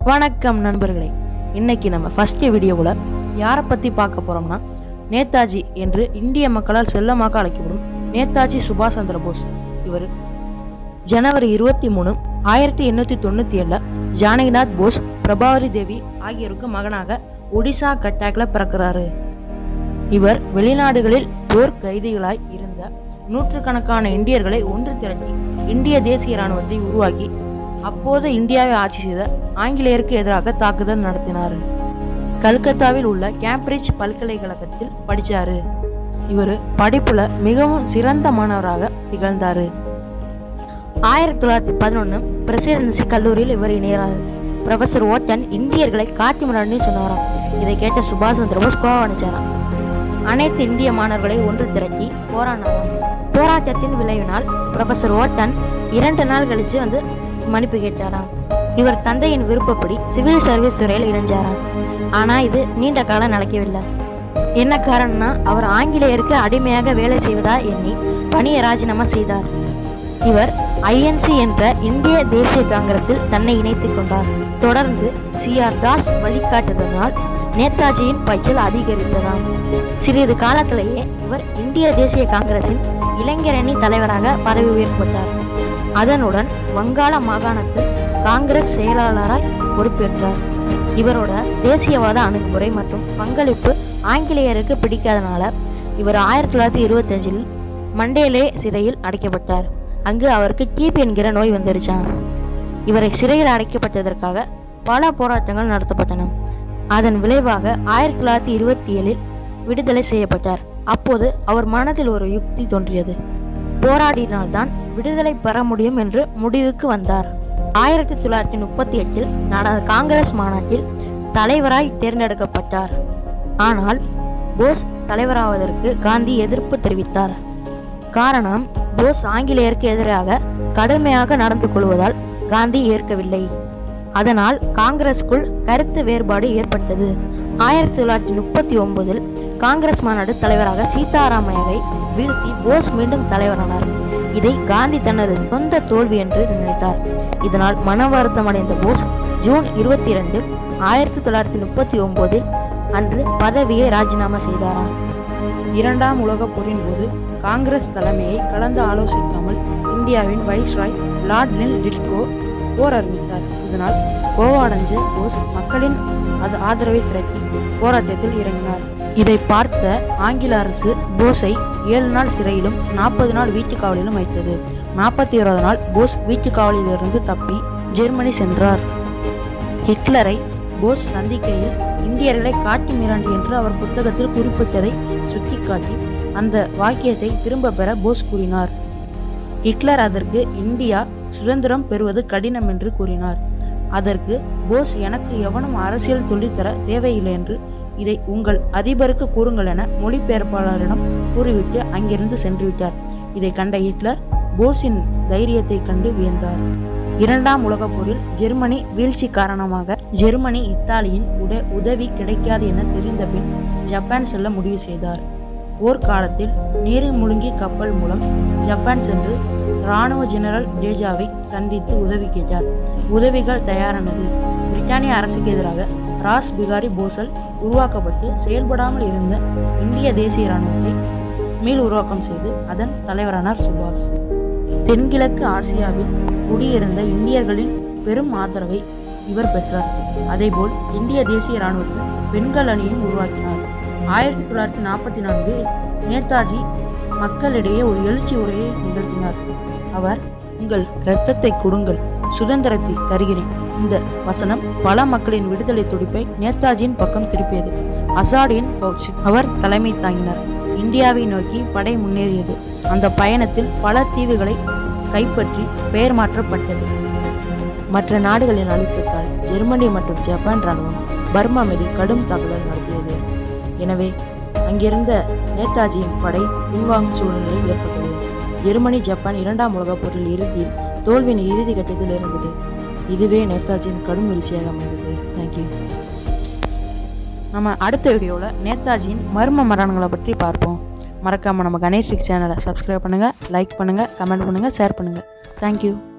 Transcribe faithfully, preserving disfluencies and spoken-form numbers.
வணக்கம் நண்பர்களே, இன்னைக்கு நம்ம ஃபர்ஸ்ட் வீடியோவில் யாரை பற்றி பார்க்க போகிறோம்னா, நேதாஜி என்று இந்திய மக்களால் செல்லமாக அழைக்கப்படும் நேதாஜி சுபாஷ் சந்திர போஸ். இவர் ஜனவரி இருபத்தி மூணு ஆயிரத்தி எண்ணூற்றி தொண்ணூற்றி ஏழில் ஜானகிநாத் போஸ், பிரபாவதி தேவி ஆகியோருக்கு மகனாக ஒடிசா கட்டாக்ல பிறக்கிறாரு. இவர் வெளிநாடுகளில் போர் கைதிகளாய் இருந்த நூற்றுக்கணக்கான இந்தியர்களை ஒன்று திரட்டி இந்திய தேசிய இராணுவத்தை உருவாக்கி அப்போது இந்தியாவை ஆட்சி செய்த ஆங்கிலேயருக்கு எதிராக தாக்குதல் நடத்தினார். கல்கத்தாவில் உள்ள கேம்பிரிட்ஜ் பல்கலைக்கழகத்தில் படித்தார். இவர் படிப்புல மிகவும் சிறந்த மாணவராக திகழ்ந்தார். ஆயிரத்தி தொள்ளாயிரத்தி பதினொன்று பிரசிடென்சி கல்லூரியில் இவர் இணைகிறார். ப்ரொஃபசர் ஓட்டன் இந்தியர்களை காட்டி மிராண்டி சொன்னாராம். இதை கேட்ட சுபாஷ் சந்திர போஸ் கோவணிச்சாராம். அனைத்து இந்திய மாணவர்களை ஒன்று திரட்டி போராடினாராம். போராட்டத்தின் விளைவினால் ப்ரொஃபசர் ஓட்டன் இரண்டு நாள் கழிச்சு வந்து மன்னிப்பு கேட்டாராம். இவர் தந்தையின் விருப்பப்படி சிவில் சர்வீஸ் துறையில் இணைஞ்சாராம். ஆனா இது நீண்ட காலம் நடக்கவில்லை. என்ன காரணம்னா, அவர் ஆங்கிலேயருக்கு அடிமையாக வேலை செய்வதா எண்ணி பணியை ராஜினாமா செய்தார். இவர் ஐஎன்சி என்ற இந்திய தேசிய காங்கிரஸில் தன்னை இணைத்துக் கொண்டார். தொடர்ந்து சி ஆர் தாஸ் வழிகாட்டுதனால் நேதாஜியின் பாய்ச்சல் அதிகரித்ததாம். சிறிது காலத்திலேயே இவர் இந்திய தேசிய காங்கிரசின் இளைஞரணி தலைவராக பதவி உயர்த்தப்பட்டார். அதனுடன் வங்காள மாகாணத்தில் காங்கிரஸ் செயலாளராய் பொறுப்பேற்றார். இவரோட தேசியவாத அணுகுமுறை மற்றும் பங்களிப்பு ஆங்கிலேயருக்கு பிடிக்காதனால இவர் ஆயிரத்தி தொள்ளாயிரத்தி இருபத்தி அஞ்சில் மண்டேலே சிறையில் அடைக்கப்பட்டார். அங்கு அவருக்கு டிபி என்கிற நோய் வந்துருச்சான். இவரை சிறையில் அடைக்கப்பட்டதற்காக பல போராட்டங்கள் நடத்தப்பட்டன. அதன் விளைவாக ஆயிரத்தி தொள்ளாயிரத்தி இருபத்தி ஏழில் விடுதலை செய்யப்பட்டார். அப்போது அவர் மனதில் ஒரு யுக்தி தோன்றியது. போராடினால்தான் விடுதலை பெற முடியும் என்று முடிவுக்கு வந்தார். ஆயிரத்தி தொள்ளாயிரத்தி முப்பத்தி எட்டில் நடந்த காங்கிரஸ் மாநாட்டில் தலைவராய் தேர்ந்தெடுக்கப்பட்டார். ஆனால் போஸ் தலைவராவதற்கு காந்தி எதிர்ப்பு தெரிவித்தார். காரணம், போஸ் ஆங்கிலேயருக்கு எதிராக கடுமையாக நடந்து கொள்வதால் காந்தி ஏற்கவில்லை. அதனால் காங்கிரஸ்குள் கருத்து வேறுபாடு ஏற்பட்டது. ஆயிரத்தி தொள்ளாயிரத்தி முப்பத்தி ஒன்பதில் காங்கிரஸ் மாநாடு தலைவராக சீதாராமையாவை வீழ்த்தி போஸ் மீண்டும் தலைவரானார். இதை காந்தி தனது சொந்த தோல்வி என்று நினைத்தார். இதனால் மன வருத்தம் அடைந்த போஸ் ஜூன் இருபத்தி இரண்டில் ஆயிரத்தி தொள்ளாயிரத்தி முப்பத்தி ஒன்பதில் அன்று பதவியை ராஜினாமா செய்தாராம். இரண்டாம் உலகப் போரின் போது காங்கிரஸ் தலைமையை கலந்து ஆலோசிக்காமல் இந்தியாவின் வைஸ்ராய் லார்ட் லின் டிட்கோ போர் அறிவித்தார். இதனால் கோவாடைஞ்ச போஸ் மக்களின் அது ஆதரவை திரட்டி போராட்டத்தில் இறங்கினார். இதை பார்த்த ஆங்கில அரசு போஸை ஏழு நாள் சிறையிலும் நாற்பது நாள் வீட்டு காவலிலும் வைத்தது. நாற்பத்தி ஓராவது நாள் போஸ் வீட்டு காவலிலிருந்து தப்பி ஜெர்மனி சென்றார். ஹிட்லரை போஸ் சந்திக்கையில் இந்தியர்களை காட்டி மிராண்டி என்று அவர் புத்தகத்தில் குறிப்பிட்டதை சுட்டிக்காட்டி அந்த வாக்கியத்தை திரும்ப பெற போஸ் கூறினார். ஹிட்லர் அதற்கு இந்தியா சுதந்திரம் பெறுவது கடினம் என்று கூறினார். அதற்கு போஸ், எனக்கு எவனும் அரசியல் சொல்லித்தர தேவையில்லை என்று இதை உங்கள் அதிபருக்கு கூறுங்கள் என மொழிபெயர்ப்பாளரிடம் கூறிவிட்டு அங்கிருந்து சென்று விட்டார். இதை கண்ட ஹிட்லர் போஸின் தைரியத்தை கண்டு வியந்தார். இரண்டாம் உலகப் போரில் ஜெர்மனி வீழ்ச்சி காரணமாக ஜெர்மனி இத்தாலியின் உட உதவி கிடைக்காது என தெரிந்த பின் ஜப்பான் செல்ல முடிவு செய்தார். போர்க்காலத்தில் நீர் மூழ்கி கப்பல் மூலம் ஜப்பான் சென்று இராணுவ ஜெனரல் டேஜாவை சந்தித்து உதவி கேட்டார். உதவிகள் தயாரானது. பிரிட்டானிய அரசுக்கு எதிராக ராஸ் பிகாரி போஸால் உருவாக்கப்பட்டு செயல்படாமல் இருந்த இந்திய தேசிய இராணுவத்தை மீள் உருவாக்கம் செய்து அதன் தலைவரானார் சுபாஷ். தென்கிழக்கு ஆசியாவில் குடியிருந்த இந்தியர்களின் பெரும் ஆதரவை இவர் பெற்றார். அதேபோல் இந்திய தேசிய இராணுவத்தில் பெண்கள் அணியும் உருவாக்கினார். ஆயிரத்தி தொள்ளாயிரத்தி நாற்பத்தி நான்கு நேதாஜி மக்களிடையே ஒரு எழுச்சி உரையை நிகழ்த்தினார். அவர், உங்கள் இரத்தத்தை கொடுங்கள், சுதந்திரத்தை தருகிறேன். இந்த வசனம் பல மக்களின் விடுதலை துடிப்பை நேதாஜியின் பக்கம் திருப்பியது. அசாடின் பவுச் அவர் தலைமை தாங்கினார். இந்தியாவை நோக்கி படை முன்னேறியது. அந்த பயணத்தில் பல தீவுகளை கைப்பற்றி பெயர் மாற்றப்பட்டது. மற்ற நாடுகளின் அழுத்தத்தால் ஜெர்மனி மற்றும் ஜப்பான் இராணுவம் பர்மா மீது கடும் தாக்குதல் நடத்தியது. எனவே அங்கிருந்த நேதாஜியின் படை பின்வாங்கும் சூழ்நிலை ஏற்பட்டது. ஜெர்மனி ஜப்பான் இரண்டாம் உலகப் போரில் இறுதியில் தோல்வியின் இறுதி கட்டத்தில் இருந்தது. இதுவே நேதாஜியின் கடும் வீழ்ச்சியாக அமைந்தது. தேங்க்யூ. நம்ம அடுத்த வீடியோவில் நேதாஜியின் மர்ம மரணங்களை பற்றி பார்ப்போம். மறக்காமல் நம்ம கணேஷ்ட்ரிக்ஸ் சேனலை சப்ஸ்கிரைப் பண்ணுங்கள், லைக் பண்ணுங்கள், கமெண்ட் பண்ணுங்கள், ஷேர் பண்ணுங்கள். தேங்க்யூ.